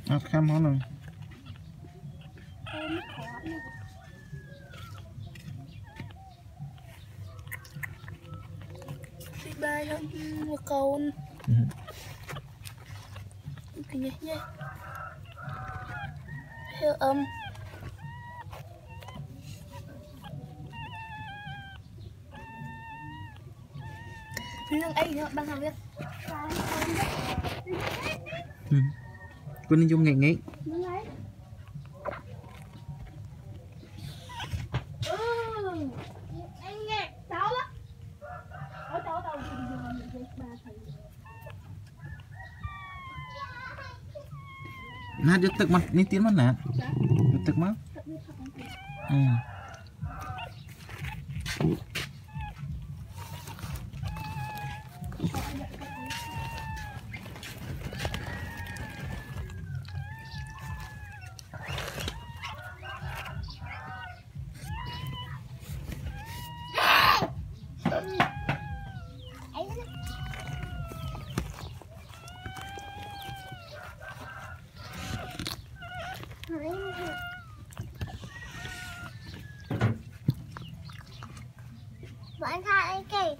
khăm hả nè bay hơn một con cái nhé nhé theo âm nhưng ấy nữa bằng thằng biết con đi chung nghịch nghịch nát đượcទឹកmặt ní tiến mắt nát đượcទឹកmắt bạn thay cái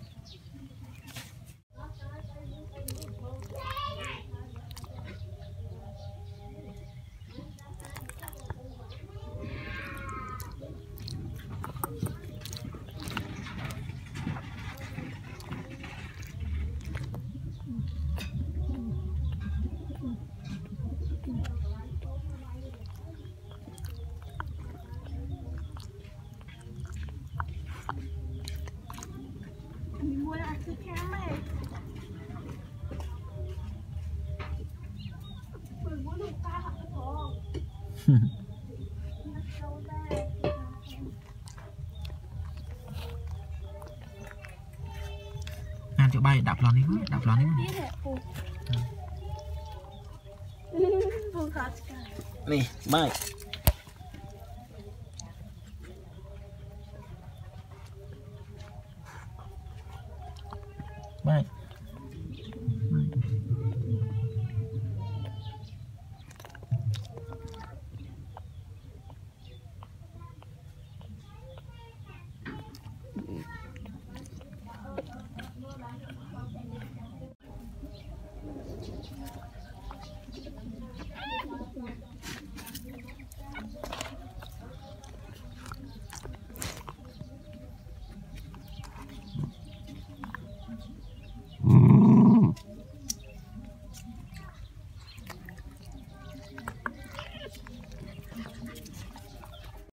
mua là cái cam này mình muốn được ca hả thôi ăn chỗ bay đạp lon đi quá đạp lon đi nè bay bay